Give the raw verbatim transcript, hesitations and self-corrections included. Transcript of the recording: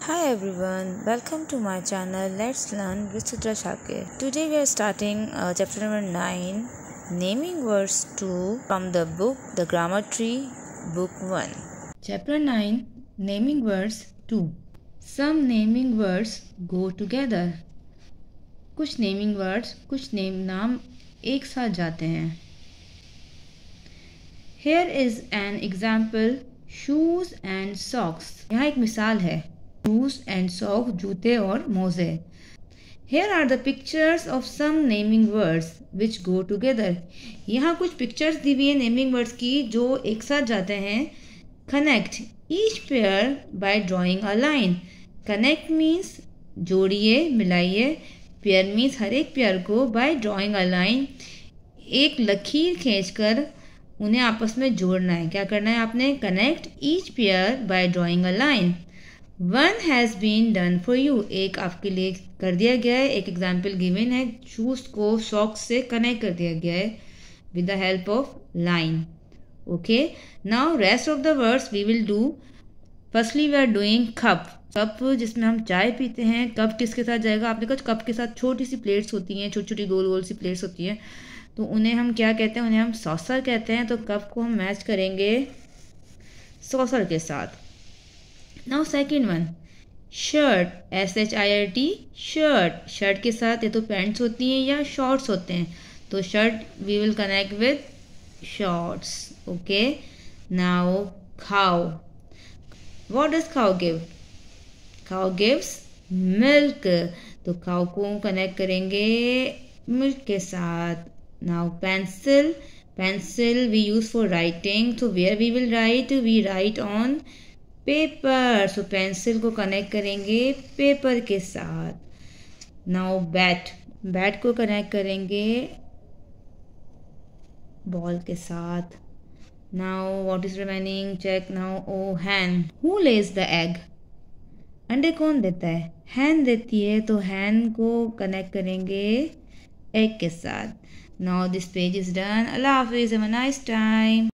Hi everyone, welcome to my channel Let's Learn with Sutra Shakir. Today we are starting uh, chapter number nine, naming words two from the book The Grammar Tree, book one. Chapter nine, naming words two. Some naming words go together. कुछ naming words, कुछ name नाम एक साथ जाते हैं. Here is an example, shoes and socks. यहाँ एक मिसाल है. Shoes and socks, जूते और मोजे. Here are the pictures of some naming words which go together. यहाँ कुछ pictures दी हुई है naming words की जो एक साथ जाते हैं. Connect each pair by drawing a line. Connect means जोड़िए, मिलाइए. Pair means हर एक पेयर को by drawing a line. एक लकीर खींचकर उन्हें आपस में जोड़ना है. क्या करना है आपने? Connect each pair by drawing a line. One has been done for you. एक आपके लिए कर दिया गया है. एक एग्जाम्पल गिवन है. शूज को सॉक्स से कनेक्ट कर दिया गया है with the help of line. Okay. Now rest of the words we will do. Firstly we are doing cup. Cup जिसमें हम चाय पीते हैं. कप किसके साथ जाएगा? आपने कहा कप के साथ छोटी सी प्लेट्स होती हैं, छोटी छोटी गोल गोल सी प्लेट्स होती हैं, तो उन्हें हम क्या कहते हैं? उन्हें हम सॉसर कहते हैं. तो कप को हम मैच करेंगे सॉसर के साथ. Now second one, shirt, S H I R T, shirt. Shirt के साथ ये तो पैंट्स होती हैं या शॉर्ट्स होते हैं, तो shirt we will connect with shorts. Okay. Now cow. What does cow give? Cow gives milk. तो खाओ को कनेक्ट करेंगे मिल्क के साथ. Now pencil. Pencil we use for writing. So where we will write? We write on paper. So pencil को connect करेंगे paper के साथ. Now bat. Bat को कनेक्ट करेंगे बॉल के साथ. Now what is remaining? Check now. Oh hen. Who Lay's the egg? अंडे कौन देता है? हैन देती है. तो हैन को कनेक्ट करेंगे एग के साथ. Now this page is done. Allah हाफिज. Have a nice time.